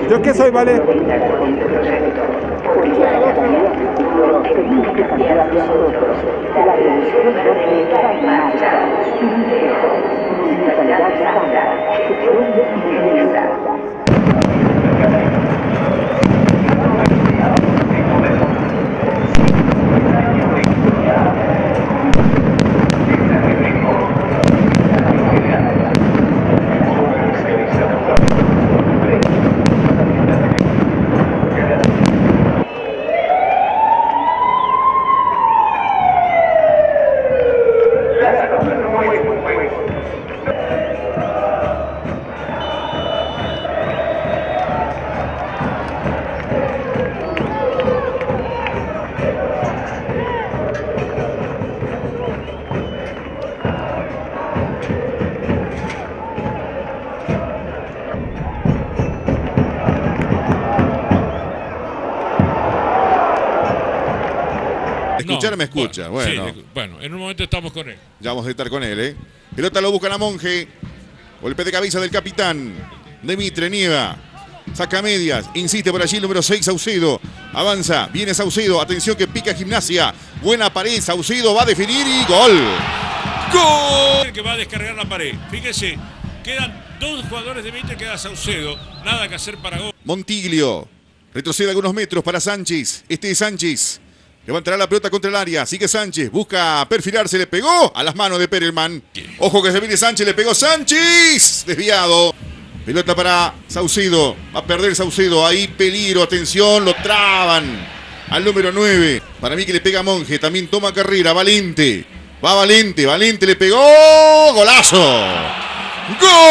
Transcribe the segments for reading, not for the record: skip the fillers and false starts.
¿Yo qué soy, vale? Escuchar me escucha. Bueno, sí, bueno, en un momento estamos con él. Ya vamos a estar con él, ¿eh? Pelota lo busca la Monje. Golpe de cabeza del capitán. Demitre Nieva. Saca medias. Insiste por allí el número 6, Saucedo. Avanza. Viene Saucedo. Atención que pica Gimnasia. Buena pared. Saucedo va a definir y gol. ¡Gol! Que va a descargar la pared. Fíjese, quedan dos jugadores de Mitre, queda Saucedo. Nada que hacer para gol. Montiglio. Retrocede algunos metros para Sánchez. Este es Sánchez. Levantará la pelota contra el área. Sigue Sánchez. Busca perfilarse. Le pegó a las manos de Perelman. Ojo que se viene Sánchez. Le pegó Sánchez. Desviado. Pelota para Saucedo. Va a perder Saucedo. Ahí peligro. Atención. Lo traban. Al número 9. Para mí que le pega Monje. También toma carrera. Valente. Va Valente. Valente le pegó. Golazo. ¡Gol!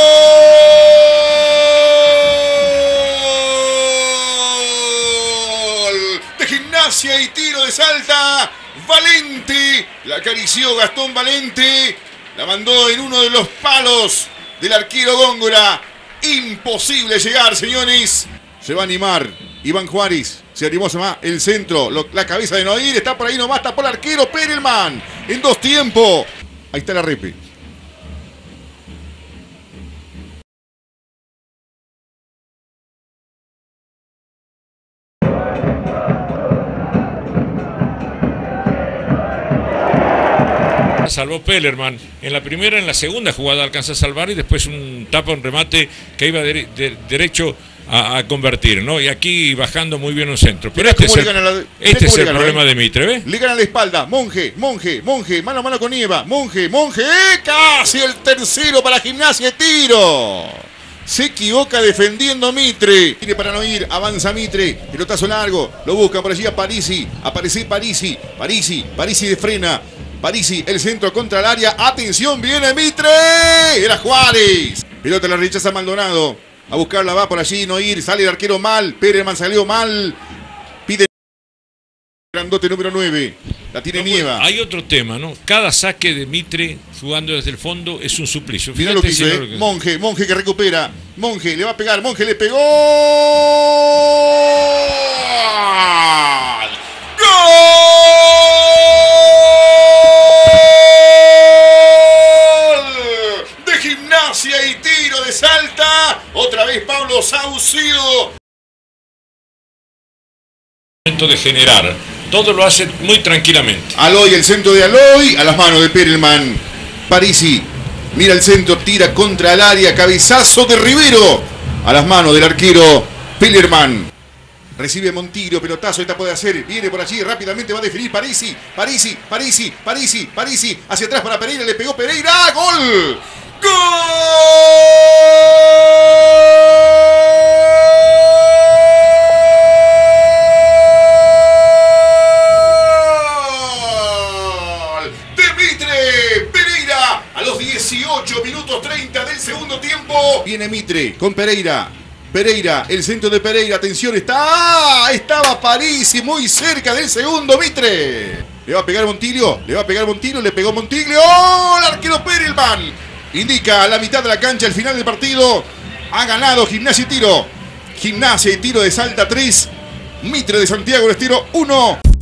Gimnasia y tiro de Salta. Valente. La acarició Gastón Valente. La mandó en uno de los palos del arquero Góngora. Imposible llegar, señores. Se va a animar Iván Juárez. Se animó más el centro. La cabeza de Noir. Está por ahí nomás. Está por el arquero Perelman. En 2 tiempos. Ahí está la repe. Salvó Pellerman en la primera, en la segunda jugada alcanza a salvar y después un tapa, un remate que iba derecho a convertir, ¿no? Y aquí bajando muy bien un centro. Pero este es el problema de Mitre, ¿ves? Le gana la espalda, Monje, mano a mano con Nieva, Monje, casi el tercero para Gimnasia, tiro. Se equivoca defendiendo Mitre. Tiene para no ir, avanza Mitre. Pelotazo largo, lo busca por allí a Parisi. Aparece Parisi de frena. Parisi, el centro contra el área. Atención, viene Mitre. Era Juárez. Pelota la rechaza Maldonado. A buscarla va por allí, no ir. Sale el arquero mal. Perelman salió mal. Pide grandote número 9. La tiene Nieva. Hay otro tema, ¿no? Cada saque de Mitre jugando desde el fondo es un suplicio. Mirá lo que hizo, ¿eh? Monje que recupera. Monje le va a pegar. Monje le pegó. Y tiro de Salta. Otra vez Pablo Saucedo. Momento de generar. Todo lo hace muy tranquilamente. Aloy, el centro de Aloy. A las manos de Perelman. Parisi. Mira el centro. Tira contra el área. Cabezazo de Rivero. A las manos del arquero Perelman. Recibe Montiglio, pelotazo, esta puede hacer, viene por allí, rápidamente va a definir Parisi. Hacia atrás para Pereira, le pegó Pereira. ¡Gol! ¡Gol! De Mitre Pereira a los 18 minutos 30 del segundo tiempo. Viene Mitre con Pereira. El centro de Pereira, atención, estaba Parisi muy cerca del segundo, Mitre. Le va a pegar Montiglio, le pegó Montiglio. ¡Oh! El arquero Perelman indica a la mitad de la cancha el final del partido. Ha ganado Gimnasia y Tiro. Gimnasia y Tiro de Salta 3. Mitre de Santiago del Estero 1.